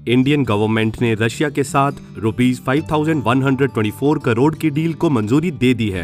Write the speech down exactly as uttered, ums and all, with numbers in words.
Indian government ने Russia के साथ rupees five thousand one hundred twenty four crore की डील को मंजूरी दे दी है।